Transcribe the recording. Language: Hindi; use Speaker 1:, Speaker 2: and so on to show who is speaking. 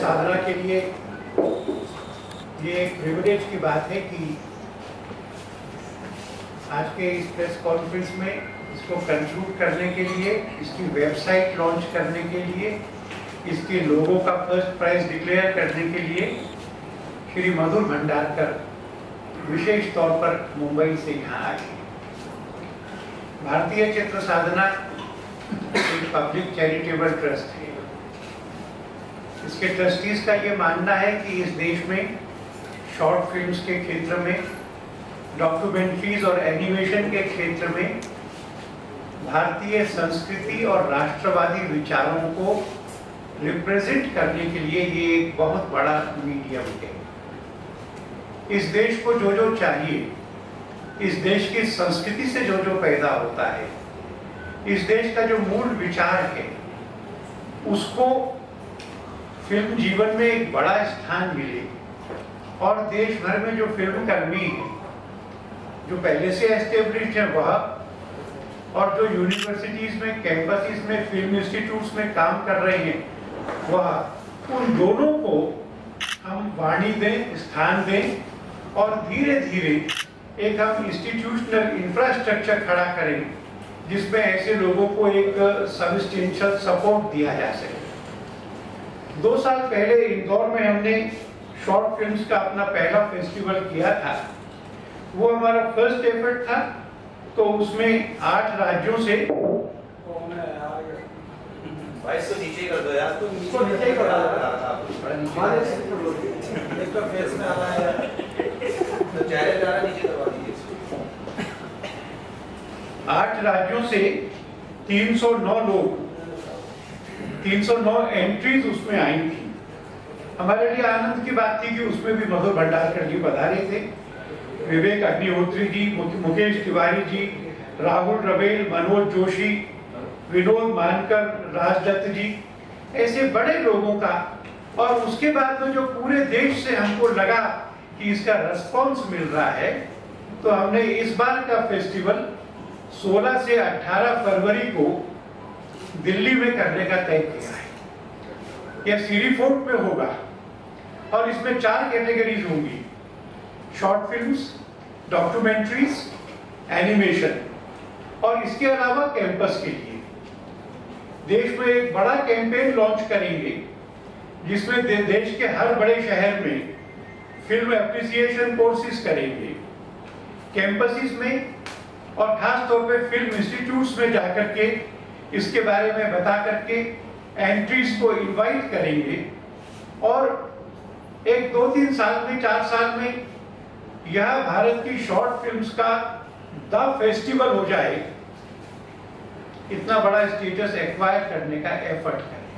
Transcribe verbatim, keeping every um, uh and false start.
Speaker 1: साधना के लिए ये एक प्रिविलेज की बात है कि आज के इस प्रेस कॉन्फ्रेंस में इसको कंक्लूड करने के लिए, इसकी वेबसाइट लॉन्च करने के लिए, इसके लोगों का फर्स्ट प्राइज डिक्लेयर करने के लिए श्री मधुर भंडारकर विशेष तौर पर मुंबई से यहाँ आए। भारतीय चित्र साधना एक पब्लिक चैरिटेबल ट्रस्ट है। इसके ट्रस्टीज का ये मानना है कि इस देश में शॉर्ट फिल्म्स के क्षेत्र में, डॉक्यूमेंट्रीज और एनिमेशन के क्षेत्र में भारतीय संस्कृति और राष्ट्रवादी विचारों को रिप्रेजेंट करने के लिए ये एक बहुत बड़ा मीडियम है। इस देश को जो जो चाहिए, इस देश की संस्कृति से जो जो पैदा होता है, इस देश का जो मूल विचार है, उसको फिल्म जीवन में एक बड़ा स्थान मिले और देश भर में जो फिल्म कर्मी हैं, जो पहले से एस्टेब्लिश्ड हैं वह, और जो यूनिवर्सिटीज में, कैंपसेस में, फिल्म इंस्टीट्यूट्स में काम कर रहे हैं वह, उन दोनों को हम वाणी दें, स्थान दें और धीरे धीरे एक हम इंस्टीट्यूशनल इंफ्रास्ट्रक्चर खड़ा करें जिसमें ऐसे लोगों को एक सब्सटेंशियल सपोर्ट दिया जा सके। दो साल पहले इंदौर में हमने शॉर्ट फिल्म्स का अपना पहला फेस्टिवल किया था। वो हमारा फर्स्ट एफर्ट था। तो उसमें आठ राज्यों से
Speaker 2: वाइस को नीचे कर दो यार, तो
Speaker 1: इसको नीचे कर
Speaker 2: एक तो फेस में आ रहा है तो चेहरे द्वारा नीचे करवा दीजिए।
Speaker 1: आठ राज्यों से तीन सौ नौ लोग, तीन सौ नौ एंट्रीज उसमें आई थी। हमारे लिए आनंद की बात थी कि उसमें भी मधुर भंडारकर जी पधारे थे, विवेक अग्निहोत्री जी, मुकेश तिवारी जी, राहुल रवेल, मनोज जोशी, विनोद मानकर, राजदत्त जी, ऐसे बड़े लोगों का। और उसके बाद में जो पूरे देश से हमको लगा कि इसका रिस्पॉन्स मिल रहा है, तो हमने इस बार का फेस्टिवल सोलह से अठारह फरवरी को दिल्ली में करने का तय किया है। यह सीरी फोर्ट में होगा और इसमें चार कैटेगरीज होंगी: शॉर्ट फिल्म्स, डॉक्यूमेंट्रीज, एनिमेशन, और इसके अलावा कैंपस के लिए देश में एक बड़ा कैंपेन लॉन्च करेंगे जिसमें दे, देश के हर बड़े शहर में फिल्म एप्रिसिएशन कोर्सेज करेंगे, कैंपसेस में और खास तौर पे फिल्म इंस्टीट्यूट्स में जाकर के इसके बारे में बता करके एंट्रीज को इनवाइट करेंगे। और एक दो तीन साल में, चार साल में यह भारत की शॉर्ट फिल्म्स का द फेस्टिवल हो जाए, इतना बड़ा स्टेटस एक्वायर करने का एफर्ट करें।